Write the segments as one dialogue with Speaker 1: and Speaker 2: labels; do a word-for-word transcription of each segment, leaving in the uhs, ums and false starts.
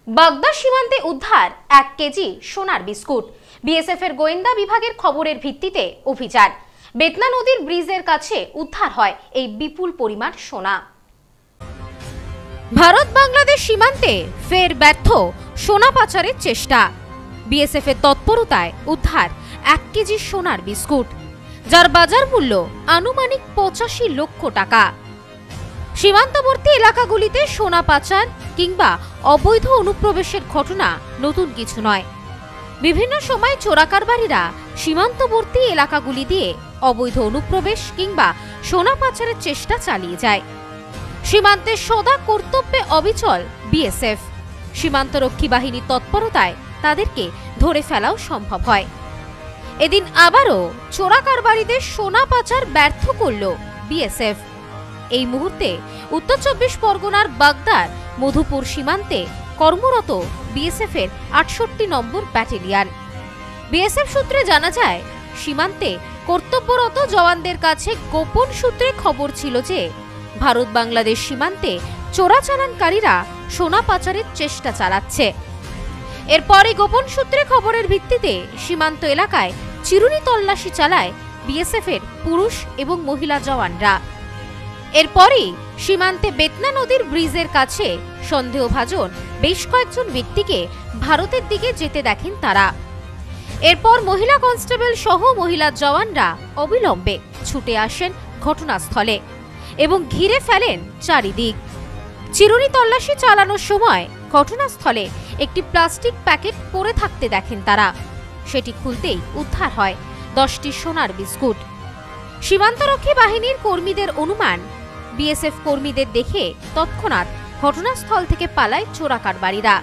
Speaker 1: বাগদা সীমান্তে উদ্ধার এক কেজি সোনার বিস্কুট। বিএসএফ এর গোয়েন্দা বিভাগের খবরের ভিত্তিতে অভিযান। বেতনা নদীর ব্রিজের কাছে উদ্ধার হয় এই বিপুল পরিমাণ সোনা। ভারত বাংলাদেশ সীমান্তে ফের ব্যর্থ সোনা পাচারের চেষ্টা। বিএসএফ এর তৎপরতায় উদ্ধার এক কেজি সোনার বিস্কুট, যার বাজার মূল্য আনুমানিক পঁচাশি লক্ষ টাকা। সীমান্তবর্তী এলাকাগুলিতে সোনা পাচার কিংবা অবৈধ অনুপ্রবেশের ঘটনা নতুন কিছু নয়। বিভিন্ন সময় চোরাকারবারীরা সীমান্তবর্তী এলাকাগুলি দিয়ে অবৈধ অনুপ্রবেশ কিংবা সোনা পাচারের চেষ্টা চালিয়ে যায়। সীমান্তে সদা কর্তব্যে অবিচল বিএসএফ। সীমান্তরক্ষী বাহিনীর তৎপরতায় তাদেরকে ধরে ফেলাও সম্ভব হয়। এদিন আবারও চোরাকারবারীদের সোনা পাচার ব্যর্থ করল বিএসএফ। এই মুহূর্তে উত্তর চব্বিশ পরগনার বাগদার মধুপুর সীমান্তে কর্মরত বিএসএফ এর আটষট্টি নম্বর ব্যাটালিয়ন। বিএসএফ সূত্রে জানা যায়, সীমান্তে কর্তব্যরত জওয়ানদের কাছে গোপন সূত্রে খবর ছিল যে ভারত বাংলাদেশ সীমান্তে চোরাচালানকারীরা সোনা পাচারের চেষ্টা চালাচ্ছে। এরপরই গোপন সূত্রে খবরের ভিত্তিতে সীমান্ত এলাকায় চিরুনি তল্লাশি চালায় বিএসএফ এর পুরুষ এবং মহিলা জওয়ানরা। এরপরই সীমান্তে বেতনা নদীর ব্রিজের কাছে সন্দেহভাজন বেশ কয়েকজন ব্যক্তিকে ভারতের দিকে যেতে দেখেন তারা। এরপর মহিলা কনস্টেবল সহ মহিলা জওয়ানরা অবিলম্বে ছুটে আসেন ঘটনাস্থলে এবং ঘিরে ফেলেন চারিদিক। চিরুনি তল্লাশি চালানোর সময় ঘটনাস্থলে একটি প্লাস্টিক প্যাকেট পড়ে থাকতে দেখেন তারা। সেটি খুলতেই উদ্ধার হয় দশটি সোনার বিস্কুট। সীমান্তরক্ষী বাহিনীর কর্মীদের অনুমান, বিএসএফ কর্মীদের দেখে তৎক্ষণাৎ ঘটনাস্থল থেকে পালায় চোরাকারবারীরা।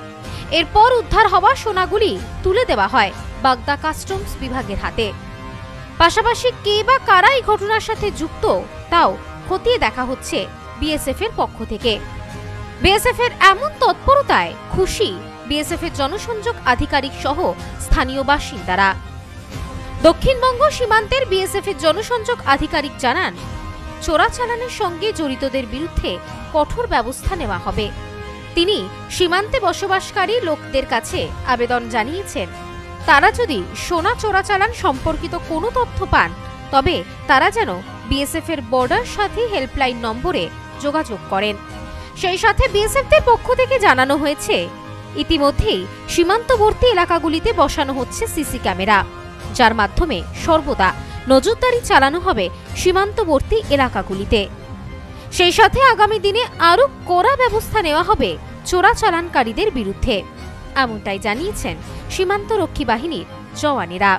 Speaker 1: এরপর উদ্ধার হওয়া সোনাগুলি তুলে দেওয়া হয় বাগদা কাস্টমস বিভাগের হাতে। পাশাপাশি কে বা কারা এই ঘটনার সাথে যুক্ত তাও খতিয়ে দেখা হচ্ছে বিএসএফ এর পক্ষ থেকে। বিএসএফ এর এমন তৎপরতায় খুশি বিএসএফ এর জনসংযোগ আধিকারিক সহ স্থানীয় বাসিন্দারা। দক্ষিণবঙ্গ সীমান্তের বিএসএফ এর জনসংযোগ আধিকারিক জানান, চোরাচালানের সঙ্গে জড়িতদের বিরুদ্ধে কঠোর ব্যবস্থা নেওয়া হবে। তিনি সীমান্তে বসবাসকারী লোকদের কাছে আবেদন জানিয়েছেন, তারা যদি সোনা চোরাচালান সম্পর্কিত কোনো তথ্য পান তবে তারা যেন বিএসএফ এর বর্ডার সাথী হেল্পলাইন নম্বরে যোগাযোগ করেন। সেই সাথে বিএসএফদের পক্ষ থেকে জানানো হয়েছে, ইতিমধ্যেই সীমান্তবর্তী এলাকাগুলিতে বসানো হচ্ছে সিসি ক্যামেরা, যার মাধ্যমে সর্বদা নজরদারি চালানো হবে সীমান্তবর্তী এলাকাগুলিতে। সেই সাথে আগামী দিনে আরও কড়া ব্যবস্থা নেওয়া হবে চোরাচালানকারীদের বিরুদ্ধে, এমনটাই জানিয়েছেন সীমান্তরক্ষী বাহিনীর জওয়ানেরা।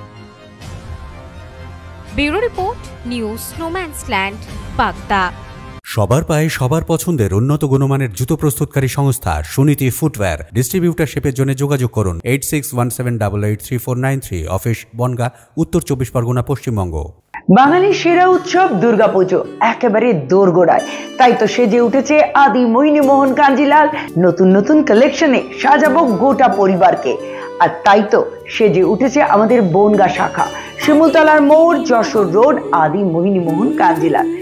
Speaker 1: Bureau report, news no man's land, Bagda.
Speaker 2: সবার পায়ে সবার পছন্দের উন্নত গুণমানের জুতো প্রস্তুতকারী সংস্থা সুনীতি ফুটওয়্যার ডিস্ট্রিবিউটারশিপের জন্য যোগাযোগ করুন eight six one seven double eight three four nine three. Office Bongaon, Uttar Chobbish Pargana, Paschimbanga.
Speaker 3: বাঙালির সেরা উৎসব দুর্গাপুজো একেবারে দোরগোড়ায়, তাই তো সেজে উঠেছে আদি মোহিনী মোহন কাঞ্জিলাল। নতুন নতুন কালেকশনে সাজাবো গোটা পরিবারকে। আর তাই তো সেজে উঠেছে আমাদের বনগা শাখা, শিমুলতলার মোড়, যশোর রোড, আদি মোহিনী মোহন কাঞ্জিলাল।